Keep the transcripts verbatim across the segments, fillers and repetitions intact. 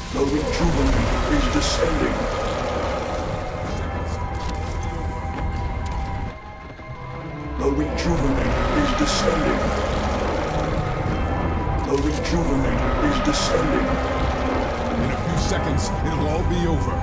The Rejuvenator is descending. The Rejuvenator is descending. The Rejuvenator is descending. In a few seconds, it'll all be over.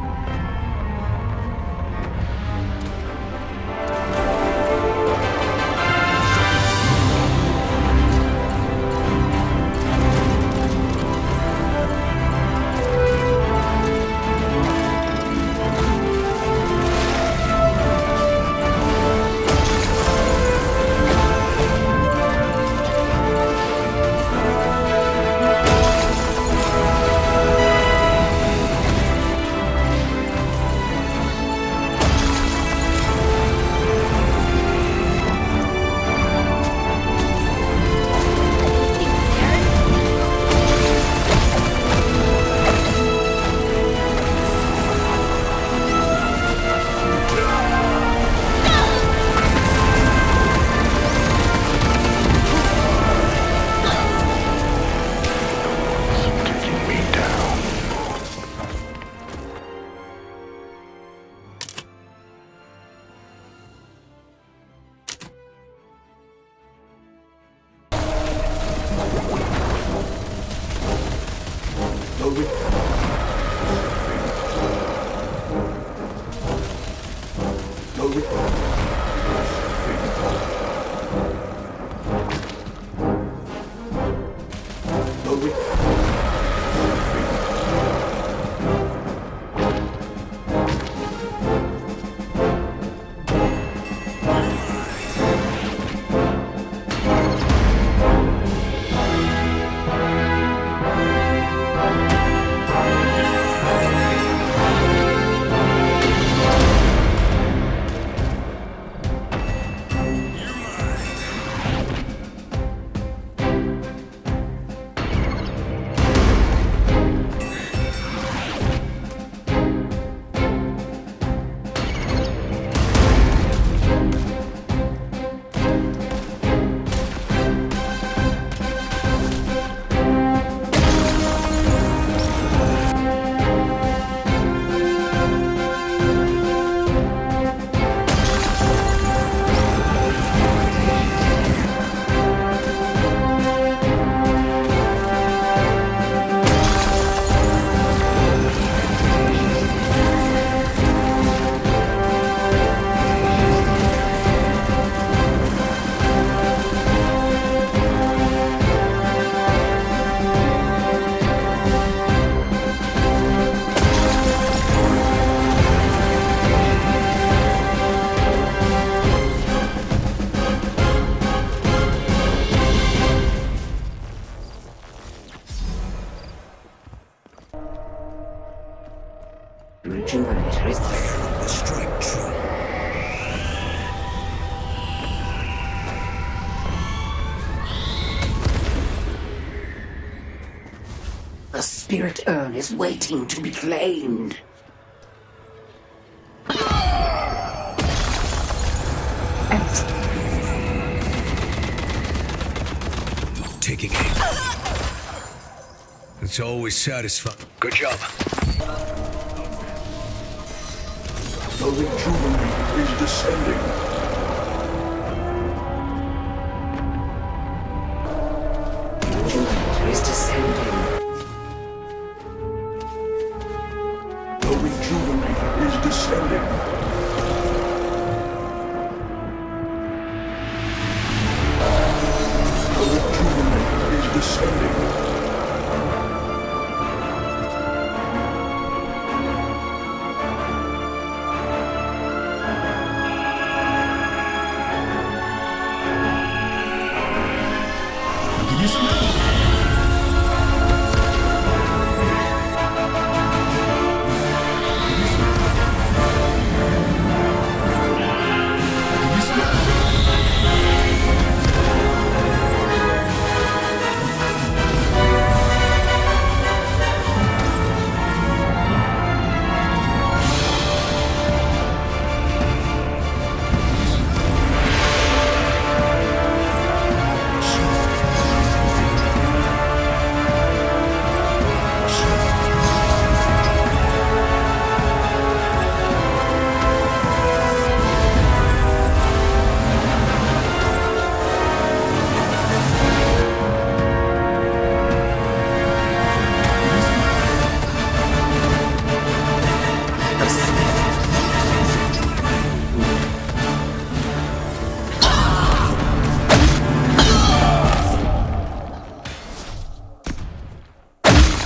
Rejuvenator is the strike true. The spirit urn is waiting to be claimed. Taking aim. It's always satisfying. Good job. The Rejuvenator is descending. The Rejuvenator is descending. The Rejuvenator is descending. The Rejuvenator is descending.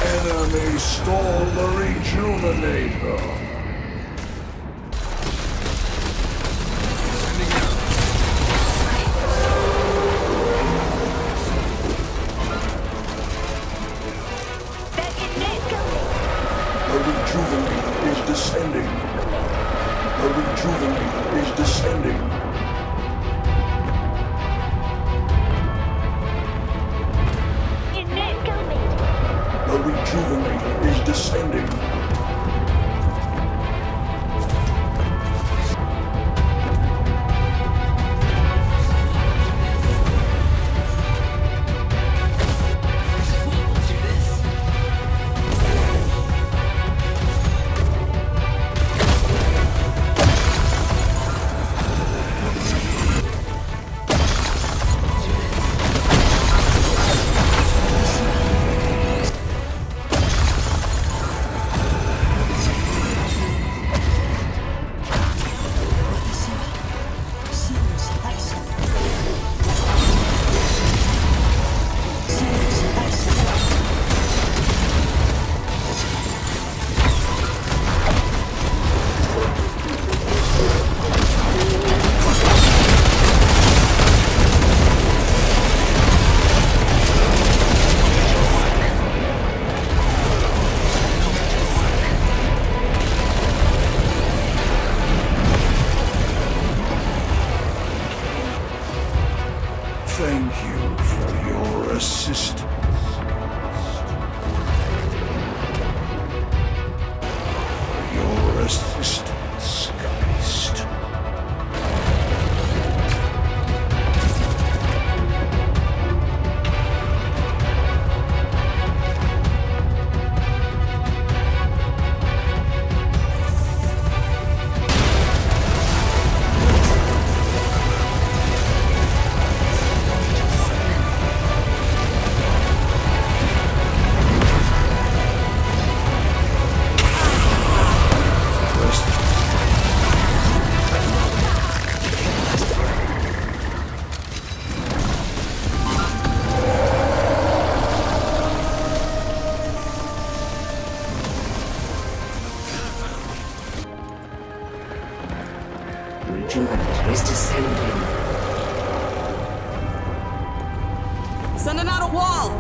enemy stole the Rejuvenator. The Rejuvenator is descending. The Rejuvenator is descending. The Rejuvenator is descending. Thank you for your assistance. For your assistance, Geist. Rejuvenator is descending. Sending out a wall!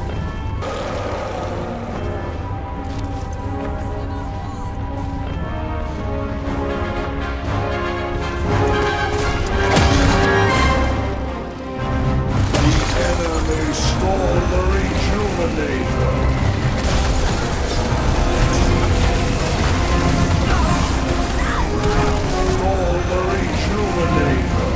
The enemy stole the Rejuvenator. Stole the Rejuvenator.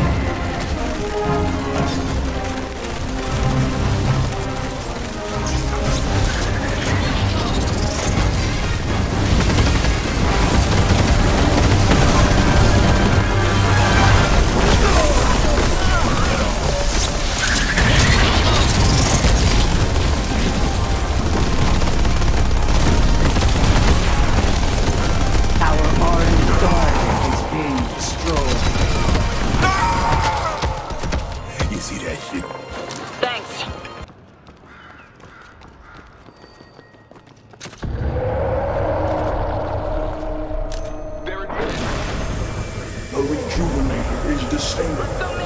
The Rejuvenator is descending.